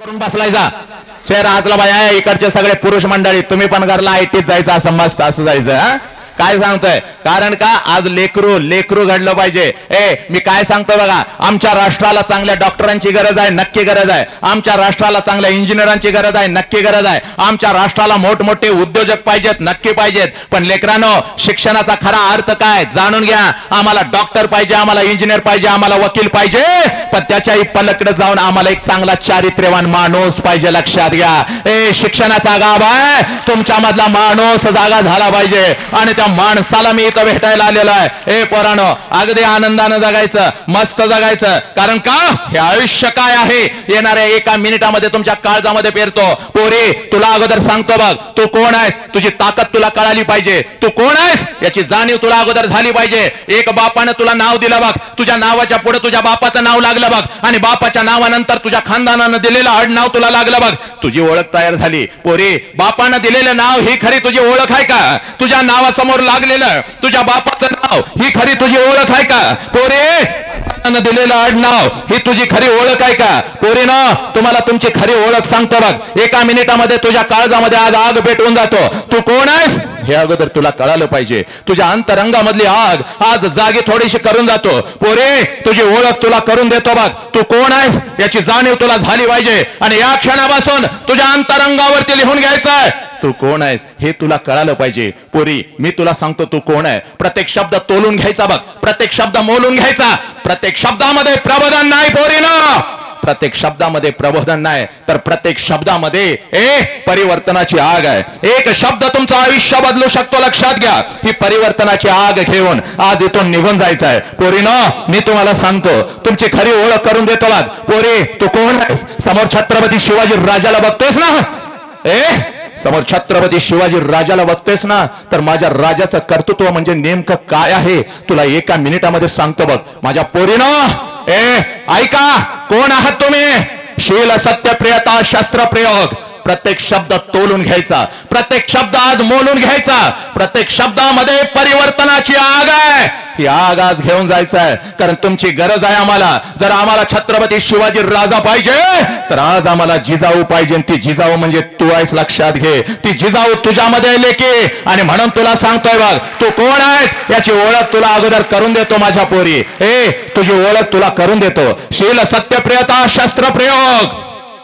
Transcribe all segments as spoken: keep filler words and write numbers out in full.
करून बसलायचा चेहरा हसला बाया इकडचे सगळे पुरुष मंडळी तुम्ही पण घरला आयटीत जायचं असं मस्त असं जायचं हा काय सांगतोय कारण का आज लेकरू लेकरू घडलं पाहिजे ए मी काय सांगतोय बघा आमच्या राष्ट्राला चांगल्या डॉक्टरांची गरज आहे नक्की गरज आहे आमच्या राष्ट्राला चांगल्या इंजिनियरांची गरज आहे नक्की गरज आहे आमच्या राष्ट्राला मोठमोठे उद्योजक पाहिजेत नक्की पाहिजेत पण लेकरांनो शिक्षणाचा खरा अर्थ काय जाणून घ्या आम्हाला डॉक्टर पाहिजे आम्हाला इंजिनियर पाहिजे आम्हाला वकील पाहिजे पण त्याच्याही पलीकडे जाऊन आम्हाला एक चांगला चारित्र्यवान माणूस पाहिजे लक्षात घ्या ए शिक्षणाचा गाभ आहे तुमच्या मधला माणूस जागा झाला पाहिजे आणि त्या माणसाला मी इथं भेटायला आलेलो आहे ए पोरानो अगदी आनंदाने जगायचं मस्त जगायचं कारण का हे आयुष्य काय आहे येणाऱ्या एका मिनिटामध्ये तुमच्या काळजामध्ये पेरतो पोरे तुला अगोदर सांगतो बघ तू कोण आहेस तुझी ताकद तुला कळाली पाहिजे तू कोण आहेस याची जाणीव तुला अगोदर झाली पाहिजे एक बापाने तुला नाव दिलं बघ तुझ्या नावाच्या पुढे तुझ्या बापाचं नाव लागलं बघ आणि बापाच्या नावानंतर तुझ्या खानदानानं दिलेलं आडनाव तुला लागलं बघ तुझी ओळख तयार झाली पोरे बापानं दिलेलं नाव ही खरी तुझी ओळख आहे का तुझ्या नावासमोर लागलेलं तुझ्या बापाचं नाव ही खरी तुझी ओळख आहे का पोरे दिलेलं आडनाव ही तुझी खरी ओळख आहे का पोरीनो तुम्हाला तुमची खरी ओळख सांगतो बघ एका मिनिटामध्ये तुझ्या काळजामध्ये आज आग पेटवून जातो तू कोण आहेस हे अगोदर तुला कळालं पाहिजे तुझ्या अंतरंगामधली आग आज जागी थोडीशी करून जातो पोरे तुझी ओळख तुला करून देतो बघ तू कोण आहेस याची जाणीव तुला झाली पाहिजे आणि या क्षणापासून तुझ्या अंतरंगावरती लिहून घ्यायचंय तू कोण आहेस हे तुला कळालं पाहिजे पोरी मी तुला सांगतो तू कोण आहे प्रत्येक शब्द तोलून घ्यायचा बघ प्रत्येक शब्द मोलून घ्यायचा प्रत्येक शब्दामध्ये प्रबोधन नाही पोरीनो प्रत्येक शब्दामध्ये प्रबोधन नाही तर प्रत्येक शब्दामध्ये ए परिवर्तनाची आग आहे एक शब्द तुमचं आयुष्य बदलू शकतो लक्षात घ्या ही परिवर्तनाची आग घेऊन आज इथून निघून जायचं आहे पोरीनो मी तुम्हाला सांगतो तुमची खरी ओळख करून देतो बघ पोरी तू कोण आहेस समोर छत्रपती शिवाजी राजाला बघतोस ना ए समोर छत्रपती शिवाजी राजाला बघतोयस ना तर माझ्या राजाचं कर्तृत्व म्हणजे नेमकं काय आहे तुला एका मिनिटामध्ये सांगतो बघ माझ्या पोरीनो ए ऐका कोण आहात तुम्ही शील सत्य प्रियता शस्त्र प्रयोग प्रत्येक शब्द तोलून घ्यायचा प्रत्येक शब्द आज मोलून घ्यायचा प्रत्येक शब्दामध्ये परिवर्तनाची आग आहे ही आग आज घेऊन जायचं आहे कारण तुमची गरज आहे आम्हाला जर आम्हाला छत्रपती शिवाजी राजा पाहिजे तर आज आम्हाला जिजाऊ पाहिजे ती जिजाऊ म्हणजे तू आहेस लक्षात घे ती जिजाऊ तुझ्यामध्ये लेकी आणि म्हणून तुला सांगतोय बघ तू कोण आहेस याची ओळख तुला अगोदर करून देतो माझ्या पोरी ए तुझी ओळख तुला करून देतो शील सत्यप्रियता शस्त्र प्रयोग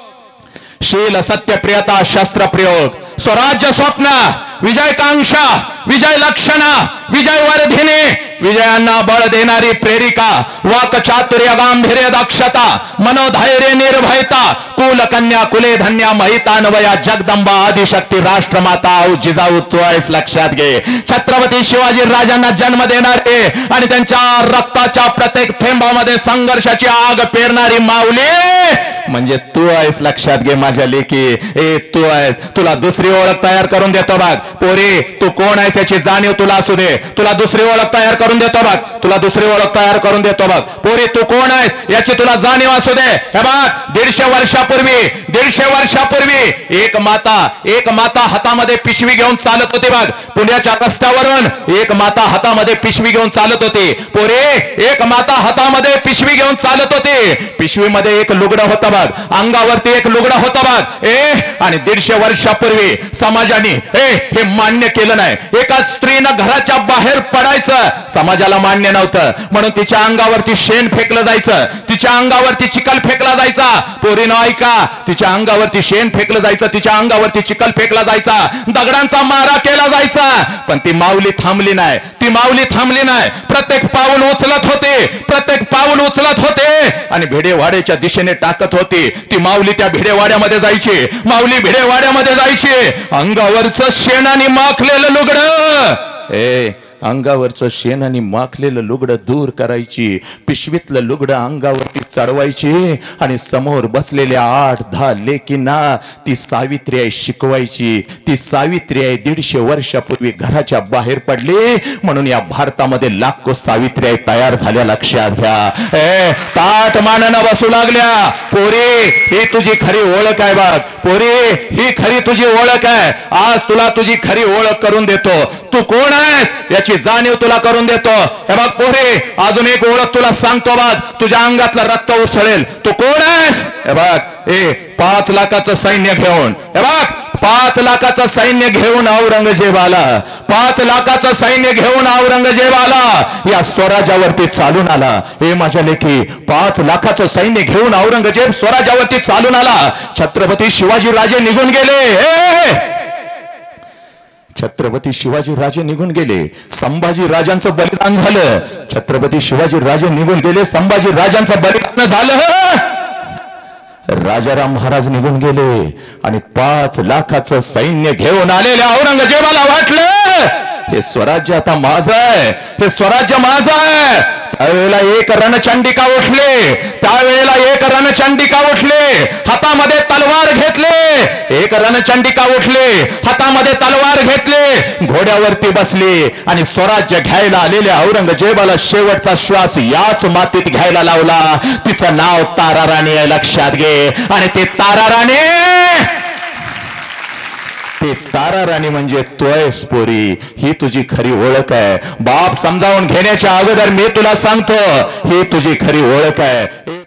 शील सत्यप्रियता शस्त्र प्रयोग स्वराज्य स्वप्न विजयकांक्षा विजय लक्षणा विजय वर्धिनी विजयांना बळ देणारी प्रेरिका वाक चातुर्य गांभीर्य दक्षता मनोधैर्य निर्भयता कुल कन्या कुले धन्या महितान्वया जगदंबा आदिशक्ती राष्ट्रमाता जिजाऊ तू आहेस लक्षात घे छत्रपती शिवाजी राजांना जन्म देणारे आणि त्यांच्या रक्ताच्या प्रत्येक थेंबामध्ये संघर्षाची आग पेरणारी माऊली म्हणजे तू आहेस लक्षात घे माझ्या लेकी ए तू आहेस तुला दुसरी ओळख तयार करून देतो बघ पोरी तू कोण आहेस याची जाणीव तुला असू दे तुला दुसरी ओळख तयार करून देतो बघ तुला दुसरी ओळख तयार करून देतो बघ पोरी तू कोण आहेस याची तुला जाणीव असू दे हे बघ दीडशे वर्षापूर्वी दीडशे वर्षापूर्वी एक माता एक माता हातामध्ये पिशवी घेऊन चालत होती बघ पुण्याच्या रस्त्यावरून एक माता हातामध्ये पिशवी घेऊन चालत होती पोरी एक माता हातामध्ये पिशवी घेऊन चालत होती पिशवीमध्ये एक लुगडं होतं बघ अंगावरती एक लुगडं होतं बघ ए आणि दीडशे वर्षापूर्वी समाजाने ए हे मान्य केलं नाही एका स्त्रीनं घराच्या बाहेर पडायचं समाजाला मान्य नव्हतं म्हणून तिच्या अंगावरती शेण फेकलं जायचं तिच्या अंगावरती चिखल फेकला जायचा पोरीनं ऐका तिच्या अंगावरती शेण फेकलं जायचं तिच्या अंगावरती चिखल फेकला जायचा दगडांचा मारा केला जायचा पण ती माऊली थांबली नाही ती माऊली थांबली नाही प्रत्येक पाऊल उचलत होते प्रत्येक पाऊल उचलत होते आणि भिडेवाड्याच्या दिशेने टाकत होती ती माऊली त्या भिडेवाड्यामध्ये जायची माऊली भिडेवाड्यामध्ये जायची अंगावरचं शेणाने माखलेलं लुगडं ए अंगावरचं शेण आणि माखलेलं लुगडं दूर करायची पिशवीतलं लुगडं अंगावरती चढवायची आणि समोर बसलेल्या आठ दहा लेकींना ती सावित्री आहे शिकवायची ती सावित्री आहे दीडशे वर्षापूर्वी घराच्या बाहेर पडली म्हणून या भारतामध्ये लाखो सावित्री आहे तयार झाल्या लक्षात घ्या ए ताट मानानं बसू लागल्या पोरी ही तुझी खरी ओळख आहे बघ पोरी ही खरी तुझी ओळख आहे आज तुला तुझी खरी ओळख करून देतो तू कोण आहेस याची जाणीव तुला करून देतो हे बघ पोरी अजून एक ओळख तुला सांगतो बघ तुझ्या अंगातलं रक्त उसळेल तू कोण आहेस हे बघ ए पाच लाखाचं सैन्य घेऊन, हे बघ, पाच लाखाचं सैन्य घेऊन औरंगजेब आला, पाच लाखाचं सैन्य घेऊन औरंगजेब आला, या स्वराज्यावरती चालून आला. हे माझ्या लेखी, पाच लाखाचं सैन्य घेऊन औरंगजेब स्वराज्यावरती चालून आला. छत्रपती शिवाजी राजे निघून गेले. छत्रपती शिवाजी राजे निघून गेले. संभाजी राजांचं बलिदान झालं. छत्रपती शिवाजी राजे निघून गेले. संभाजी राजांचं बलिदान झालं. राजाराम महाराज निघून गेले आणि पाच लाखाचं सैन्य घेऊन आलेल्या औरंगजेबाला वाटलं हे स्वराज्य आता माझं आहे, हे स्वराज्य माझं आहे. त्यावेळेला एक रणचंडिका उठले, त्यावेळेला एक रणचंडिका उठले, हातामध्ये तलवार घेतले. एक रणचंडिका उठले, हातामध्ये तलवार घेतले, घोड्यावरती बसले आणि स्वराज्य घ्यायला आलेल्या औरंगजेबाला शेवटचा श्वास याच मातीत घ्यायला लावला. तिचं नाव ताराराणी आहे, लक्षात घे. आणि ते ताराराणी, ते ताराराणी म्हणजे तोयस पोरी, ही तुझी खरी ओळख आहे. बाप समजावून घेण्याच्या अगोदर मी तुला सांगतो, ही तुझी खरी ओळख आहे.